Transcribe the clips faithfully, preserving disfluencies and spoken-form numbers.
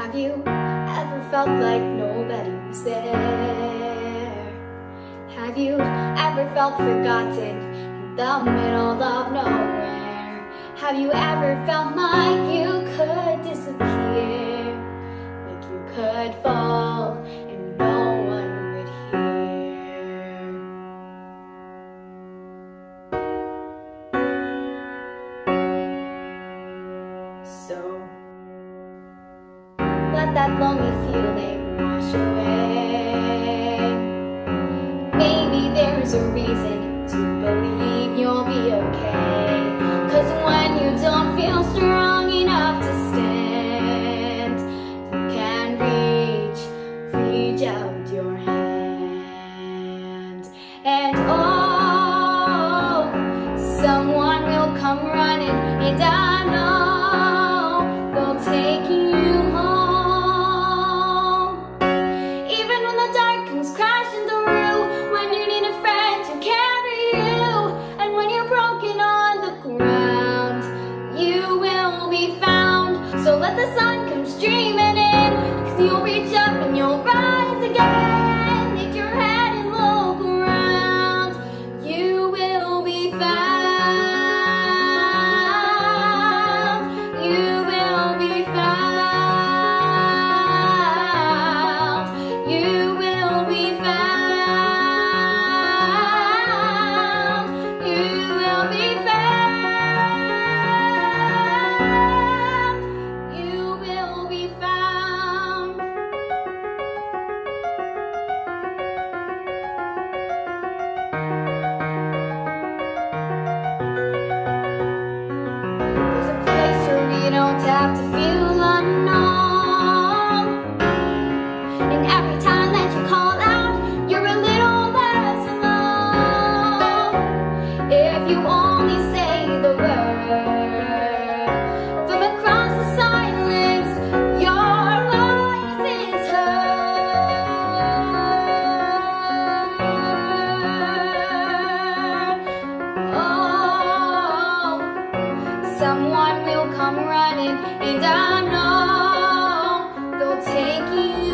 Have you ever felt like nobody was there? Have you ever felt forgotten in the middle of nowhere? Have you ever felt like you could disappear? Like you could fall and no one would hear? So let that lonely feeling wash away. Maybe there's a reason to believe you'll be okay. 'Cause when you don't feel strong enough to stand, you can reach, reach out your hand. And oh, someone will come running, and I know they'll take you home. Even when the dark comes crashing through, when you need a friend to carry you, and when you're broken on the ground, you will be found. So let the sun come streaming in, 'cause you'll reach up and you'll rise again. Lift your head and look around, you will be found. You will be found. You will be found. You will be found. You will be found. There's a place where we don't have to feel unknown. And every time that you call out, you're a little less alone. If you only say the word, from across the silence, your voice is heard. Oh, someone will come running, and I know they'll take you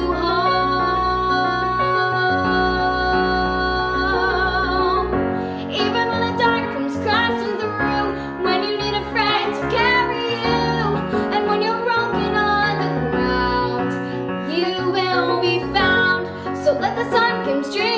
home. Even when the dark comes crashing through, when you need a friend to carry you, and when you're broken on the ground, you will be found. So let the sun come streaming